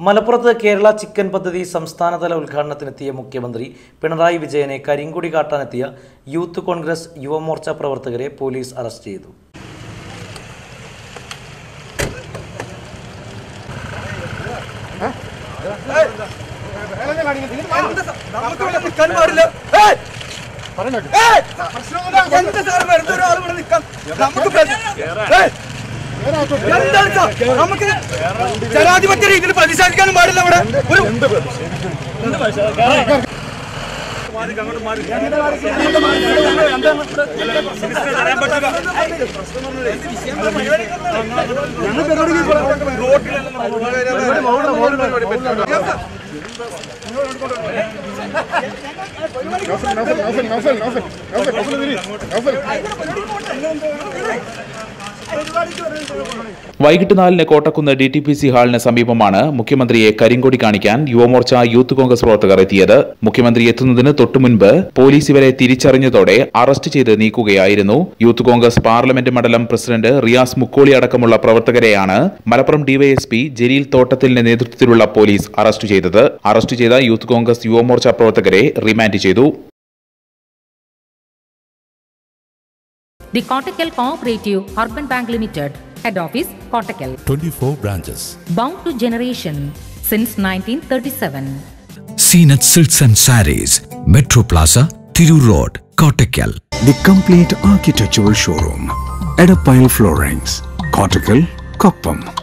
മലപ്പുറത്ത് കേരള ചിക്കൻ പദ്ധതി സംസ്ഥാനതല ഉദ്ഘാടനത്തിനെത്തിയ മുഖ്യമന്ത്രി പിണറായി വിജയനെ കരിങ്കൊടി കാട്ടാനെത്തിയ യൂത്ത് കോൺഗ്രസ് യുവമോർച്ച പ്രവർത്തകരെ പോലീസ് അറസ്റ്റ് ചെയ്തു. ജനാധിപത്യ രീതിയിൽ പ്രതിഷേധിക്കാനും പാടില്ല. വൈകിട്ട് 4-ന് കോട്ടക്കുന്ന് DTPC ഹാളിന് സമീപമാണ് മുഖ്യമന്ത്രിയെ കരിങ്കൊടി കാണിക്കാൻ യുവമോർച്ച യൂത്ത് കോൺഗ്രസ് പ്രവർത്തകർ എത്തിയത്. മുഖ്യമന്ത്രി എത്തുന്നതിന് തൊട്ടുമുൻപ് പോലീസ് ഇവരെ തിരിച്ചറിഞ്ഞതോടെ അറസ്റ്റ് ചെയ്ത് നീക്കുകയായിരുന്നു. യൂത്ത് കോൺഗ്രസ് പാർലമെന്റ് മണ്ഡലം പ്രസിഡന്റ് റിയാസ് മുക്കോളി അടക്കമുള്ള പ്രവർത്തകരെയാണ് മലപ്പുറം DYSP ജലീൽ തോട്ടത്തിലിന്റെ നേതൃത്വത്തിലുള്ള പോലീസ് അറസ്റ്റ് ചെയ്തത്. അറസ്റ്റ് ചെയ്ത യൂത്ത് കോൺഗ്രസ് യുവമോർച്ച പ്രവർത്തകരെ റിമാൻഡ് ചെയ്തു. The Kottakkal Cooperative Urban Bank Limited, Head Office, Kottakkal. 24 branches. Bound to generation since 1937. Seenat Silks and Sarees, Metro Plaza, Thiru Road, Kottakkal. The complete architectural showroom, Edapile Floorings, Kottakkal, Koppam.